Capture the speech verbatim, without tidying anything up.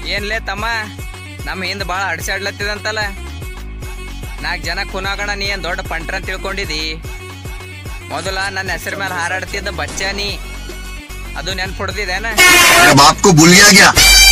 ಏನ್ಲೇ ತಮ್ಮ ನಮ್ಮ ಹಿಂದ್ ಬಾಳ ಅಡ್ಸಾಡ್ಲತ್ತಿದಂತಲ್ಲ ನಾಲ್ಕು ಜನ ಕುನಾಗಣ ನೀ ಏನ್ ದೊಡ್ಡ ಪಂಟ್ರ ಅಂತ ತಿಳ್ಕೊಂಡಿದಿ ಮೊದಲ ನನ್ನ ಹೆಸರ ಮೇಲೆ ಹಾರಾಡ್ತಿದ್ದ ಬಚ್ಚ ನೀ ಅದು ನೆನ್ಪು ಹೊಡ್ದಿದೇನ बाप को भूल गया क्या